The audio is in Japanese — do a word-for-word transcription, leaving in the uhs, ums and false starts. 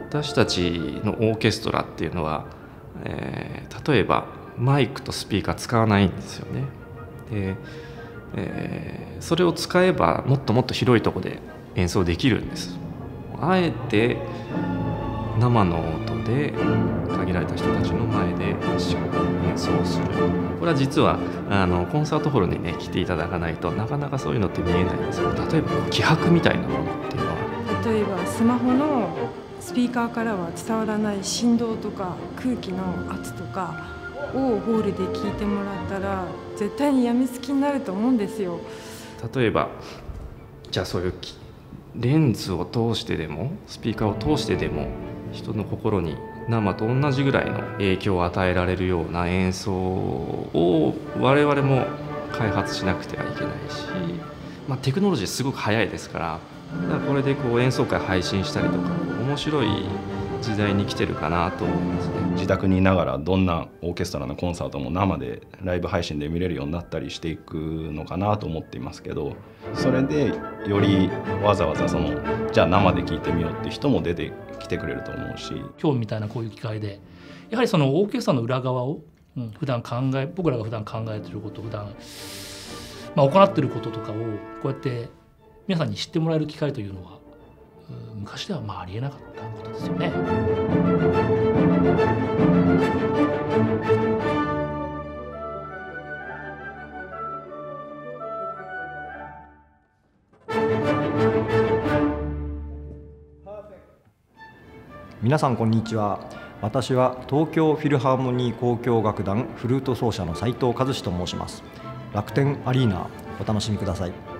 私たちのオーケストラっていうのは、えー、例えばマイクとスピーカー使わないんですよね。で、えー、それを使えばもっともっと広いところで演奏できるんです。あえて生の音で限られた人たちの前で演奏する。これは実はあのコンサートホールにね来ていただかないとなかなかそういうのって見えないんですよ。例えば気迫みたいなものっていうのは、 例えばスマホのスピーカーからは伝わらない振動とか空気の圧とかをホールで聞いてもらったら絶対にやみつきになると思うんですよ。 例えばじゃあそういうレンズを通してでもスピーカーを通してでも人の心に生と同じぐらいの影響を与えられるような演奏を我々も開発しなくてはいけないし、まあ、テクノロジーすごく早いですから、だからこれでこう演奏会配信したりとか面白い時代に来てるかなと思いますね。 自宅にいながらどんなオーケストラのコンサートも生でライブ配信で見れるようになったりしていくのかなと思っていますけど、それでよりわざわざそのじゃあ生で聴いてみようって人も出てきてくれると思うし、 今日みたいなこういう機会でやはりそのオーケストラの裏側を、うん、普段考え僕らが普段考えていること普段、まあ、行っていることとかをこうやって皆さんに知ってもらえる機会というのは昔ではまあありえなかったことですよね。 皆さんこんにちは。私は東京フィルハーモニー交響楽団フルート奏者の斉藤和志と申します。楽天アリーナお楽しみください。